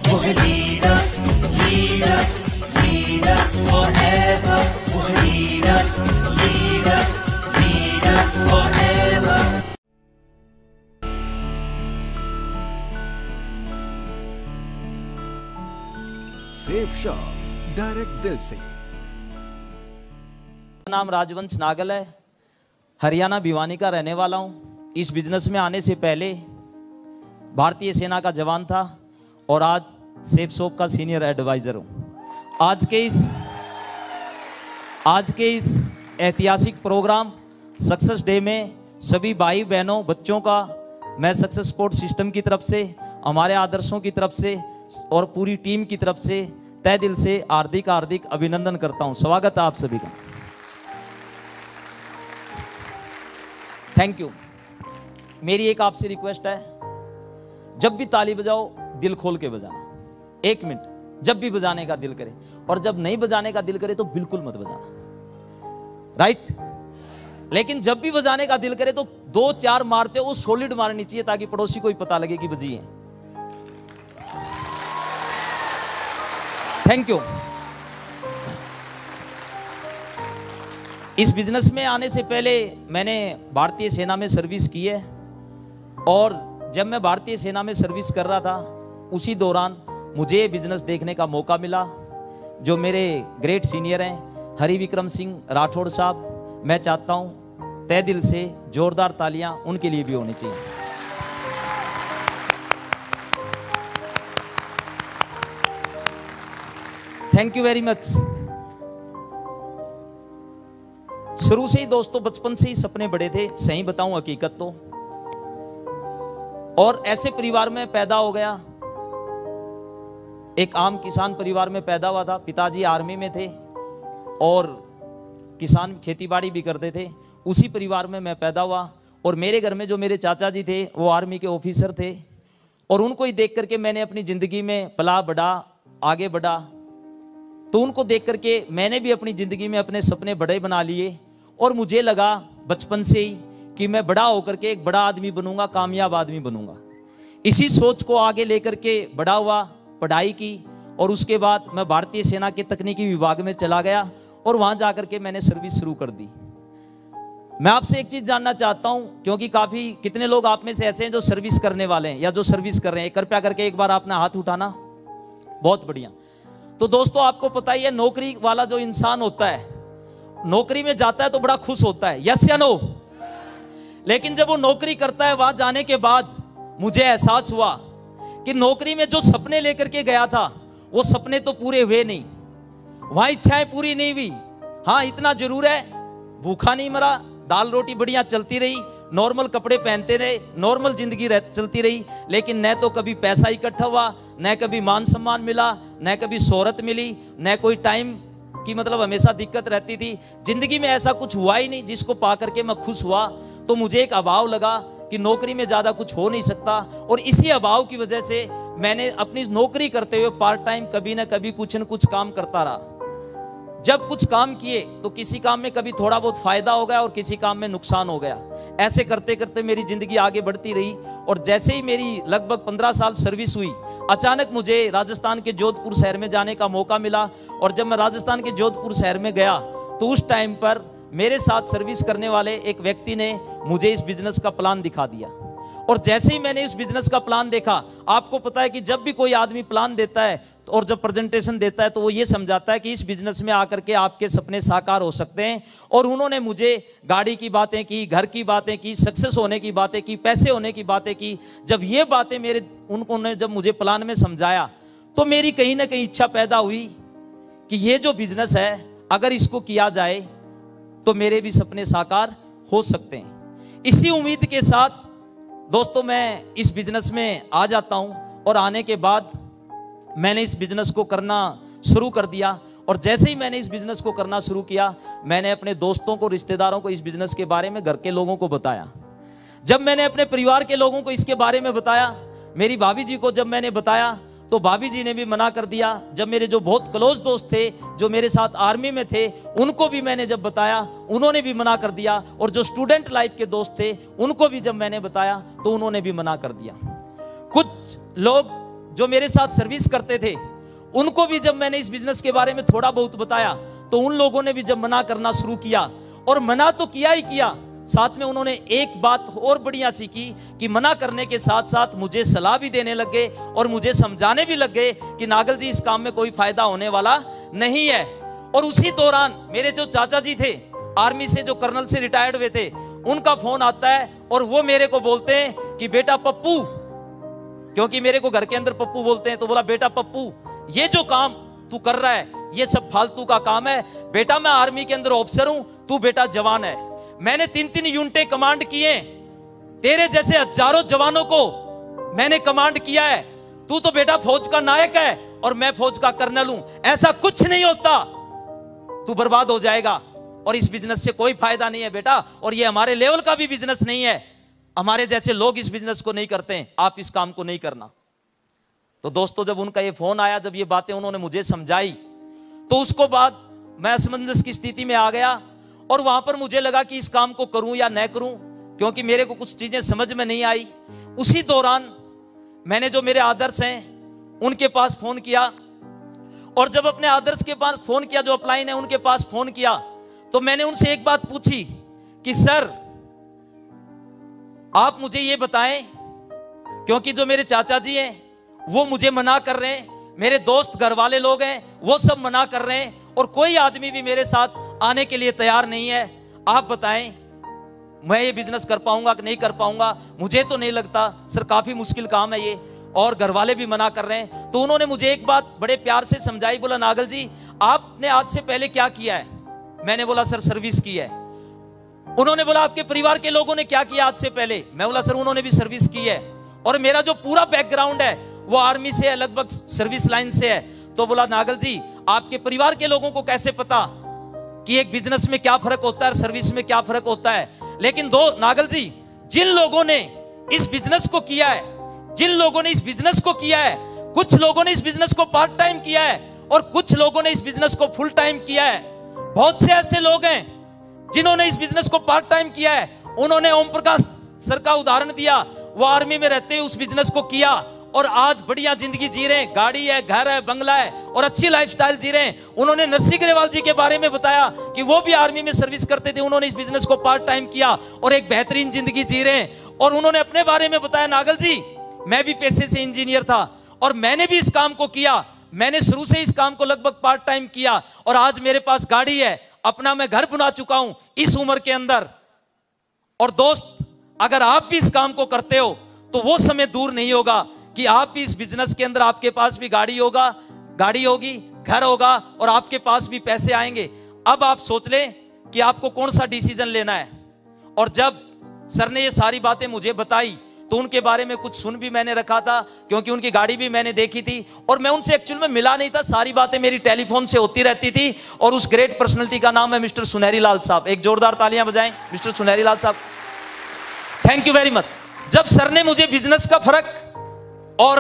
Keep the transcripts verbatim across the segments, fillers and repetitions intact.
वो है leaders, leaders, leaders forever, वो है leaders, leaders, leaders forever. Safe Shop direct दिल से। नाम राजवंश नागल है, हरियाणा भिवानी का रहने वाला हूँ। इस बिजनेस में आने से पहले भारतीय सेना का जवान था और आज सेफ शॉप का सीनियर एडवाइजर हूँ। आज के इस आज के इस ऐतिहासिक प्रोग्राम सक्सेस डे में सभी भाई बहनों बच्चों का मैं सक्सेस सपोर्ट सिस्टम की तरफ से, हमारे आदर्शों की तरफ से और पूरी टीम की तरफ से तहे दिल से हार्दिक हार्दिक अभिनंदन करता हूँ। स्वागत है आप सभी का। Thank you. मेरी एक आपसे रिक्वेस्ट है, जब भी ताली बजाओ दिल खोल के बजाना। एक मिनट, जब भी बजाने का दिल करे, और जब नहीं बजाने का दिल करे तो बिल्कुल मत बजाना, राइट? लेकिन जब भी बजाने का दिल करे तो दो चार मारते हो, सॉलिड मारनी चाहिए ताकि पड़ोसी को भी पता लगे कि बजी है। Thank you. इस बिजनेस में आने से पहले मैंने भारतीय सेना में सर्विस की है और जब मैं भारतीय सेना में सर्विस कर रहा था उसी दौरान मुझे बिजनेस देखने का मौका मिला। जो मेरे ग्रेट सीनियर हैं हरि विक्रम सिंह राठौड़ साहब, मैं चाहता हूं तहे दिल से जोरदार तालियां उनके लिए भी होनी चाहिए। Thank you very much. शुरू से ही दोस्तों, बचपन से ही सपने बड़े थे, सही बताऊं हकीकत तो, और ऐसे परिवार में पैदा हो गया। एक आम किसान परिवार में पैदा हुआ था। पिताजी आर्मी में थे और किसान खेतीबाड़ी भी करते थे। उसी परिवार में मैं पैदा हुआ और मेरे घर में जो मेरे चाचा जी थे वो आर्मी के ऑफिसर थे और उनको ही देख करके मैंने अपनी जिंदगी में पला बढ़ा, आगे बढ़ा। तो उनको देख करके मैंने भी अपनी जिंदगी में अपने सपने बड़े बना लिए और मुझे लगा बचपन से ही कि मैं बड़ा होकर के एक बड़ा आदमी बनूंगा, कामयाब आदमी बनूंगा। इसी सोच को आगे लेकर के बड़ा हुआ, पढ़ाई की और उसके बाद मैं भारतीय सेना के तकनीकी विभाग में चला गया और वहां जाकर के मैंने सर्विस शुरू कर दी। मैं आपसे एक चीज जानना चाहता हूं, क्योंकि काफी कितने लोग आप में से ऐसे हैं जो सर्विस करने वाले हैं या जो सर्विस कर रहे हैं, कृपया करके एक बार अपना हाथ उठाना। बहुत बढ़िया। तो दोस्तों, आपको पता ही है नौकरी वाला जो इंसान होता है, नौकरी में जाता है तो बड़ा खुश होता है, यस या नो? लेकिन जब वो नौकरी करता है, वहां जाने के बाद मुझे एहसास हुआ कि नौकरी में जो सपने लेकर के गया था वो सपने तो पूरे हुए नहीं, वहां इच्छाएं पूरी नहीं हुई। हाँ, इतना जरूर है, भूखा नहीं मरा, दाल रोटी बढ़िया चलती रही, नॉर्मल कपड़े पहनते रहे, नॉर्मल जिंदगी चलती रही, लेकिन न तो कभी पैसा इकट्ठा हुआ, न कभी मान सम्मान मिला, न कभी शोहरत मिली, न कोई टाइम की मतलब हमेशा दिक्कत रहती थी। जिंदगी में ऐसा कुछ हुआ ही नहीं जिसको पा करके मैं खुश हुआ। तो मुझे एक अभाव लगा कि नौकरी में ज्यादा कुछ हो नहीं सकता और इसी अभाव की वजह से मैंने अपनी नौकरी करते हुए पार्ट टाइम कभी ना कभी कुछ न कुछ काम करता रहा। जब कुछ काम किए तो किसी काम में कभी थोड़ा बहुत फायदा हो गया और किसी काम में नुकसान हो गया। ऐसे करते करते मेरी जिंदगी आगे बढ़ती रही और जैसे ही मेरी लगभग पंद्रह साल सर्विस हुई, अचानक मुझे राजस्थान के जोधपुर शहर में जाने का मौका मिला और जब मैं राजस्थान के जोधपुर शहर में गया तो उस टाइम पर मेरे साथ सर्विस करने वाले एक व्यक्ति ने मुझे इस बिजनेस का प्लान दिखा दिया। और जैसे ही मैंने इस बिजनेस का प्लान देखा, आपको पता है कि जब भी कोई आदमी प्लान देता है और जब प्रेजेंटेशन देता है तो वो ये समझाता है कि इस बिजनेस में आकर के आपके सपने साकार हो सकते हैं। और उन्होंने मुझे गाड़ी की बातें की, घर की बातें की, सक्सेस होने की बातें की, पैसे होने की बातें की। जब ये बातें मेरे उनको ने जब मुझे प्लान में समझाया तो मेरी कहीं ना कहीं इच्छा पैदा हुई कि ये जो बिजनेस है अगर इसको किया जाए तो मेरे भी सपने साकार हो सकते हैं। इसी उम्मीद के साथ दोस्तों मैं इस बिजनेस में आ जाता हूं और आने के बाद मैंने इस बिजनेस को करना शुरू कर दिया। और जैसे ही मैंने इस बिजनेस को करना शुरू किया, मैंने अपने दोस्तों को, रिश्तेदारों को इस बिजनेस के बारे में, घर के लोगों को बताया। जब मैंने अपने परिवार के लोगों को इसके बारे में बताया, मेरी भाभी जी को जब मैंने बताया तो भाभी जी ने भी मना कर दिया। जब मेरे जो बहुत क्लोज दोस्त थे, जो मेरे साथ आर्मी में थे, उनको भी मैंने जब बताया, उन्होंने भी मना कर दिया। और जो स्टूडेंट लाइफ के दोस्त थे, उनको भी जब मैंने बताया तो उन्होंने भी मना कर दिया। कुछ लोग जो मेरे साथ सर्विस करते थे, उनको भी जब मैंने इस बिजनेस के बारे में थोड़ा बहुत बताया तो उन लोगों ने भी जब मना करना शुरू किया, और मना तो किया ही किया, साथ में उन्होंने एक बात और बढ़िया सीखी कि मना करने के साथ साथ मुझे सलाह भी देने लग गए और मुझे समझाने भी लग गए कि नागल जी इस काम में कोई फायदा होने वाला नहीं है। और उसी दौरान मेरे जो चाचा जी थे, आर्मी से जो कर्नल से रिटायर्ड हुए थे, उनका फोन आता है और वो मेरे को बोलते हैं कि बेटा पप्पू, क्योंकि मेरे को घर के अंदर पप्पू बोलते हैं, तो बोला बेटा पप्पू, ये जो काम तू कर रहा है ये सब फालतू का काम है बेटा। मैं आर्मी के अंदर ऑफिसर हूं, तू बेटा जवान है, मैंने तीन तीन यूनिटें कमांड किए, तेरे जैसे हजारों जवानों को मैंने कमांड किया है, तू तो बेटा फौज का नायक है और मैं फौज का कर्नल हूं, ऐसा कुछ नहीं होता, तू बर्बाद हो जाएगा और इस बिजनेस से कोई फायदा नहीं है बेटा, और ये हमारे लेवल का भी बिजनेस नहीं है, हमारे जैसे लोग इस बिजनेस को नहीं करते हैं, आप इस काम को नहीं करना। तो दोस्तों जब उनका ये फोन आया, जब ये बातें उन्होंने मुझे समझाई, तो उसको बाद मैं असमंजस की स्थिति में आ गया और वहां पर मुझे लगा कि इस काम को करूं या न करूं, क्योंकि मेरे को कुछ चीजें समझ में नहीं आई। उसी दौरान मैंने जो मेरे आदर्श हैं उनके पास फोन किया, और जब अपने आदर्श के पास फोन किया, जो अपलाइन है उनके पास फोन किया, तो मैंने उनसे एक बात पूछी कि सर आप मुझे ये बताएं, क्योंकि जो मेरे चाचा जी हैं वो मुझे मना कर रहे हैं, मेरे दोस्त घर वाले लोग हैं वो सब मना कर रहे हैं, और कोई आदमी भी मेरे साथ आने के लिए तैयार नहीं है, आप बताएं मैं ये बिजनेस कर पाऊंगा कि नहीं कर पाऊंगा। मुझे तो नहीं लगता सर, काफी मुश्किल काम है ये, और घर वाले भी मना कर रहे हैं। तो उन्होंने मुझे एक बात बड़े प्यार से समझाई, बोला नागल जी आपने आज से पहले क्या किया है? मैंने बोला सर सर्विस की है। उन्होंने बोला आपके परिवार के लोगों ने क्या किया आज से पहले? मैं बोला सर उन्होंने भी सर्विस की है, और मेरा जो पूरा बैकग्राउंड है वो आर्मी से है, लगभग सर्विस लाइन से है। तो बोला नागल जी आपके परिवार के लोगों को कैसे पता कि एक बिजनेस में क्या फर्क होता है और सर्विस में क्या फर्क होता है? लेकिन दो नागल जी, जिन लोगों ने इस बिजनेस को किया है, जिन लोगों ने इस बिजनेस को किया है, कुछ लोगों ने इस बिजनेस को पार्ट टाइम किया है और कुछ लोगों ने इस बिजनेस को फुल टाइम किया है। बहुत से ऐसे लोग हैं जिन्होंने इस बिजनेस को पार्ट टाइम किया है। उन्होंने ओम प्रकाश सर का उदाहरण दिया, वो आर्मी में रहते हुए उस बिजनेस को किया और आज बढ़िया जिंदगी जी रहे हैं, गाड़ी है, घर है, बंगला है और अच्छी लाइफस्टाइल जी रहे हैं। उन्होंने नरसिंह ग्रेवाल जी के बारे में बताया कि वो भी आर्मी में सर्विस करते थे, उन्होंने इस बिजनेस को पार्ट टाइम किया और एक बेहतरीन जिंदगी जी रहे हैं। और उन्होंने अपने बारे में बताया, नागल जी मैं भी पेशे से इंजीनियर था और मैंने भी इस काम को किया, मैंने शुरू से इस काम को लगभग पार्ट टाइम किया और आज मेरे पास गाड़ी है, अपना मैं घर बना चुका हूं इस उम्र के अंदर। और दोस्त अगर आप भी इस काम को करते हो तो वो समय दूर नहीं होगा कि आप भी इस बिजनेस के अंदर, आपके पास भी गाड़ी होगा, गाड़ी होगी, घर होगा और आपके पास भी पैसे आएंगे। अब आप सोच लें कि आपको कौन सा डिसीजन लेना है। और जब सर ने ये सारी बातें मुझे बताई तो उनके बारे में कुछ सुन भी मैंने रखा था, क्योंकि उनकी गाड़ी भी मैंने देखी थी और मैं उनसे एक्चुअल में मिला नहीं था, सारी बातें मेरी टेलीफोन से होती रहती थी। और उस ग्रेट पर्सनालिटी का नाम है मिस्टर सुनहरी लाल साहब। एक जोरदार तालियां बजाएं मिस्टर सुनहरी लाल साहब, थैंक यू वेरी मच। जब सर ने मुझे बिजनेस का फर्क और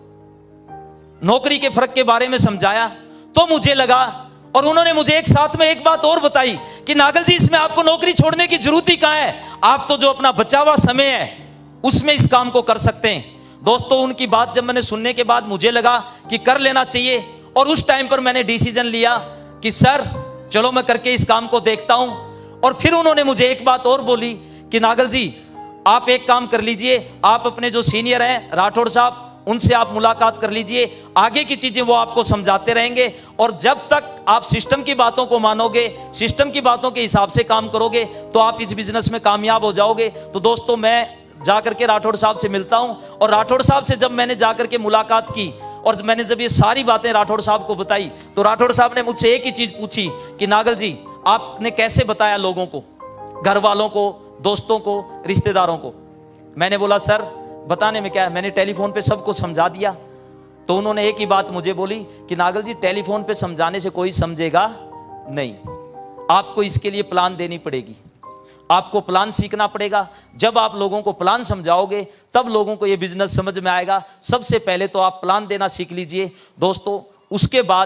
नौकरी के फर्क के बारे में समझाया तो मुझे लगा, और उन्होंने मुझे एक साथ में एक बात और बताई कि नागल जी इसमें आपको नौकरी छोड़ने की जरूरत ही कहां है, आप तो जो अपना बचा हुआ समय है उसमें इस काम को कर सकते हैं। दोस्तों उनकी बात जब मैंने सुनने के बाद मुझे लगा कि कर लेना चाहिए, और उस टाइम पर मैंने डिसीजन लिया कि सर चलो मैं करके इस काम को देखता हूं। और फिर उन्होंने मुझे एक बात और बोली कि नागल जी आप एक काम कर लीजिए, आप अपने जो सीनियर हैं राठौड़ साहब उनसे आप मुलाकात कर लीजिए, आगे की चीजें वो आपको समझाते रहेंगे, और जब तक आप सिस्टम की बातों को मानोगे, सिस्टम की बातों के हिसाब से काम करोगे तो आप इस बिजनेस में कामयाब हो जाओगे। तो दोस्तों मैं जाकर के राठौड़ साहब से मिलता हूं, और राठौड़ साहब से जब मैंने जाकर के मुलाकात की और मैंने जब ये सारी बातें राठौड़ साहब को बताई तो राठौड़ साहब ने मुझसे एक ही चीज पूछी कि नागल जी आपने कैसे बताया लोगों को, घर वालों को, दोस्तों को, रिश्तेदारों को? मैंने बोला सर बताने में क्या है, मैंने टेलीफोन पे सबको समझा दिया। तो उन्होंने एक ही बात मुझे बोली कि नागल जी टेलीफोन पे समझाने से कोई समझेगा नहीं, आपको इसके लिए प्लान देनी पड़ेगी, आपको प्लान सीखना पड़ेगा। जब आप लोगों को प्लान समझाओगे तब लोगों को ये बिजनेस समझ में आएगा। सबसे पहले तो आप प्लान देना सीख लीजिए दोस्तों, उसके बाद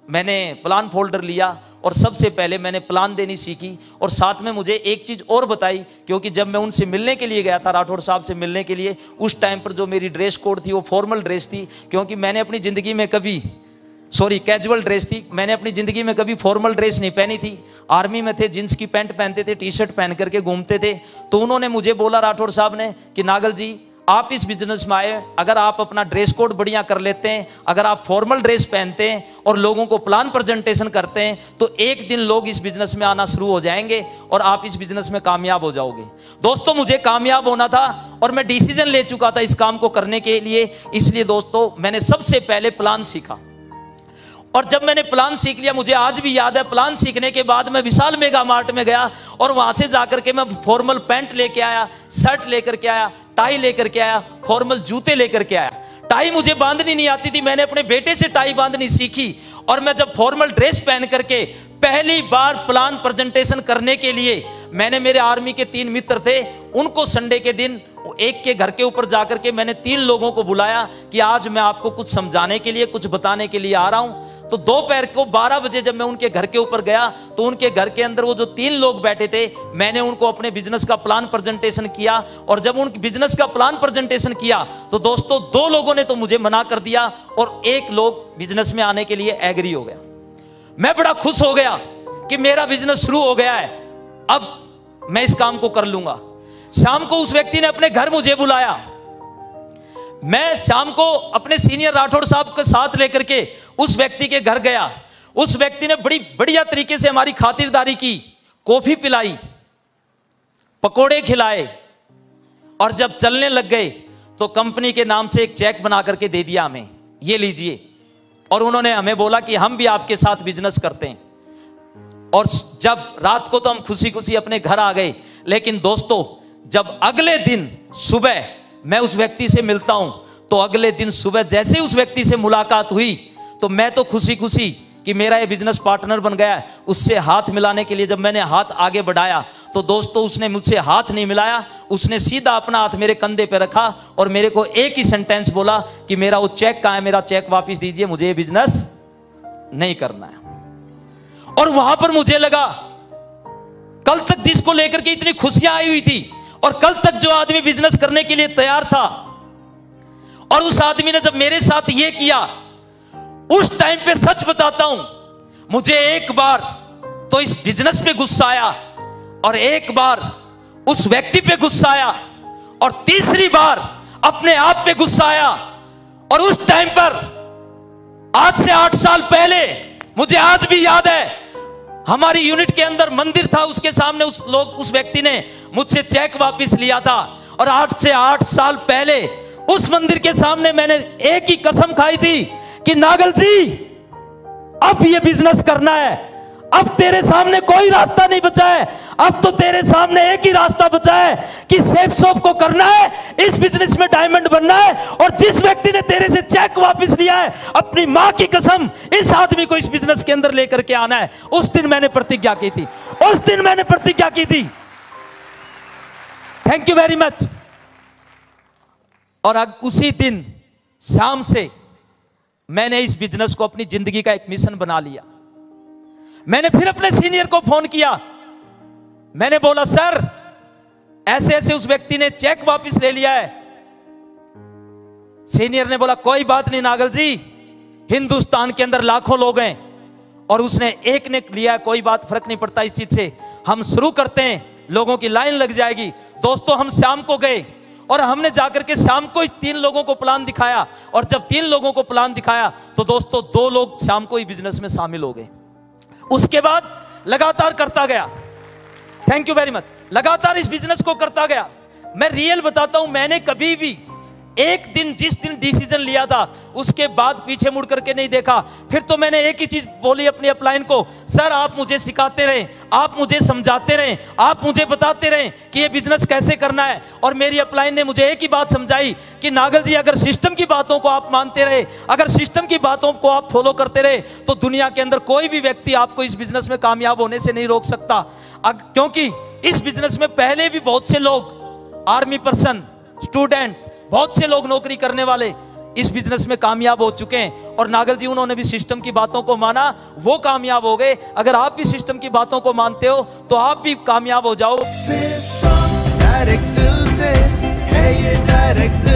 मैंने प्लान फोल्डर लिया और सबसे पहले मैंने प्लान देनी सीखी। और साथ में मुझे एक चीज़ और बताई, क्योंकि जब मैं उनसे मिलने के लिए गया था, राठौड़ साहब से मिलने के लिए, उस टाइम पर जो मेरी ड्रेस कोड थी वो फॉर्मल ड्रेस थी, क्योंकि मैंने अपनी ज़िंदगी में कभी सॉरी कैजुअल ड्रेस थी, मैंने अपनी ज़िंदगी में कभी फॉर्मल ड्रेस नहीं पहनी थी। आर्मी में थे, जींस की पैंट पहनते थे, टी शर्ट पहन करके घूमते थे। तो उन्होंने मुझे बोला, राठौड़ साहब ने, कि नागल जी आप इस बिजनेस में आए, अगर आप अपना ड्रेस कोड बढ़िया कर लेते हैं, अगर आप फॉर्मल ड्रेस पहनते हैं और लोगों को प्लान प्रेजेंटेशन करते हैं, तो एक दिन लोग इस बिजनेस में आना शुरू हो जाएंगे और आप इस बिजनेस में कामयाब हो जाओगे। दोस्तों मुझे कामयाब होना था और मैं डिसीजन ले चुका था इस काम को करने के लिए। इसलिए दोस्तों मैंने सबसे पहले प्लान सीखा। और जब मैंने प्लान सीख लिया, मुझे आज भी याद है, प्लान सीखने के बाद मैं विशाल मेगा मार्ट में गया और वहां से जाकर के मैं फॉर्मल पैंट लेके आया, शर्ट लेकर के आया, टाई लेकर के आया, फॉर्मल जूते लेकर के आया। टाई मुझे बांधनी नहीं आती थी, मैंने अपने बेटे से टाई बांधनी सीखी। और मैं जब फॉर्मल ड्रेस पहन करके पहली बार प्लान प्रेजेंटेशन करने के लिए, मैंने मेरे आर्मी के तीन मित्र थे, उनको संडे के दिन एक के घर के ऊपर जाकर के मैंने तीन लोगों को बुलाया कि आज मैं आपको कुछ समझाने के लिए, कुछ बताने के लिए आ रहा हूं। तो दोपहर को बारह बजे जब मैं उनके घर के ऊपर गया, तो उनके घर के अंदर वो जो तीन लोग बैठे थे, मैंने उनको अपने बिजनेस का प्लान प्रेजेंटेशन किया। और जब उन बिजनेस का प्लान प्रेजेंटेशन किया, तो दोस्तों दो लोगों ने तो मुझे मना कर दिया और एक लोग बिजनेस में आने के लिए एग्री हो गया। मैं बड़ा खुश हो गया कि मेरा बिजनेस शुरू हो गया है, अब मैं इस काम को कर लूंगा। शाम को उस व्यक्ति ने अपने घर मुझे बुलाया। मैं शाम को अपने सीनियर राठौड़ साहब के साथ लेकर के उस व्यक्ति के घर गया। उस व्यक्ति ने बड़ी बढ़िया तरीके से हमारी खातिरदारी की, कॉफी पिलाई, पकोड़े खिलाए, और जब चलने लग गए तो कंपनी के नाम से एक चेक बना करके दे दिया हमें, ये लीजिए। और उन्होंने हमें बोला कि हम भी आपके साथ बिजनेस करते हैं। और जब रात को तो हम खुशी खुशी अपने घर आ गए, लेकिन दोस्तों जब अगले दिन सुबह मैं उस व्यक्ति से मिलता हूं, तो अगले दिन सुबह जैसे उस व्यक्ति से मुलाकात हुई, तो मैं तो खुशी खुशी कि मेरा ये बिजनेस पार्टनर बन गया, उससे हाथ मिलाने के लिए जब मैंने हाथ आगे बढ़ाया, तो दोस्तों उसने मुझसे हाथ नहीं मिलाया, उसने सीधा अपना हाथ मेरे कंधे पे रखा और मेरे को एक ही सेंटेंस बोला कि मेरा वो चेक कहां है, मेरा चेक वापस दीजिए, मुझे ये बिजनेस नहीं करना है। और वहां पर मुझे लगा, कल तक जिसको लेकर के इतनी खुशियां आई हुई थी और कल तक जो आदमी बिजनेस करने के लिए तैयार था, और उस आदमी ने जब मेरे साथ ये किया, उस टाइम पे सच बताता हूं, मुझे एक बार तो इस बिजनेस पे गुस्सा आया, और एक बार उस व्यक्ति पे गुस्सा आया, और तीसरी बार अपने आप पे गुस्सा आया। और उस टाइम पर, आज से आठ साल पहले, मुझे आज भी याद है, हमारी यूनिट के अंदर मंदिर था, उसके सामने उस लोग उस व्यक्ति ने मुझसे चेक वापस लिया था। और आठ से आठ साल पहले उस मंदिर के सामने मैंने एक ही कसम खाई थी कि नागल जी अब ये बिजनेस करना है, अब तेरे सामने कोई रास्ता नहीं बचा है, अब तो तेरे सामने एक ही रास्ता बचा है कि सेफ शॉप को करना है, इस बिजनेस में डायमंड बनना है। और जिस व्यक्ति ने तेरे से चेक वापस लिया है, अपनी मां की कसम, इस आदमी को इस बिजनेस के अंदर लेकर के आना है। उस दिन मैंने प्रतिज्ञा की थी, उस दिन मैंने प्रतिज्ञा की थी। Thank you very much. और अब उसी दिन शाम से मैंने इस बिजनेस को अपनी जिंदगी का एक मिशन बना लिया। मैंने फिर अपने सीनियर को फोन किया, मैंने बोला सर ऐसे ऐसे उस व्यक्ति ने चेक वापस ले लिया है। सीनियर ने बोला कोई बात नहीं नागल जी, हिंदुस्तान के अंदर लाखों लोग हैं और उसने एक ने लिया है, कोई बात, फर्क नहीं पड़ता इस चीज से, हम शुरू करते हैं, लोगों की लाइन लग जाएगी। दोस्तों हम शाम को गए और हमने जाकर के शाम को ही तीन लोगों को प्लान दिखाया, और जब तीन लोगों को प्लान दिखाया तो दोस्तों दो लोग शाम को ही बिजनेस में शामिल हो गए। उसके बाद लगातार करता गया, थैंक यू वेरी मच, लगातार इस बिजनेस को करता गया। मैं रियल बताता हूं, मैंने कभी भी एक दिन, जिस दिन डिसीजन लिया था उसके बाद पीछे मुड़ करके नहीं देखा। फिर तो मैंने एक ही चीज बोली अपनी अपलाइन को, सर आप मुझे सिखाते रहे, आप मुझे समझाते रहे, आप मुझे बताते रहे कि ये बिजनेस कैसे करना है। और मेरी अपलाइन ने मुझे एक ही बात समझाई कि नागल जी अगर सिस्टम की बातों को आप मानते रहे, अगर सिस्टम की बातों को आप फॉलो करते रहे, तो दुनिया के अंदर कोई भी व्यक्ति आपको इस बिजनेस में कामयाब होने से नहीं रोक सकता। क्योंकि इस बिजनेस में पहले भी बहुत से लोग, आर्मी पर्सन, स्टूडेंट, बहुत से लोग नौकरी करने वाले इस बिजनेस में कामयाब हो चुके हैं। और नागल जी उन्होंने भी सिस्टम की बातों को माना, वो कामयाब हो गए। अगर आप भी सिस्टम की बातों को मानते हो तो आप भी कामयाब हो जाओ। डायरेक्ट दिल से है ये डायरेक्ट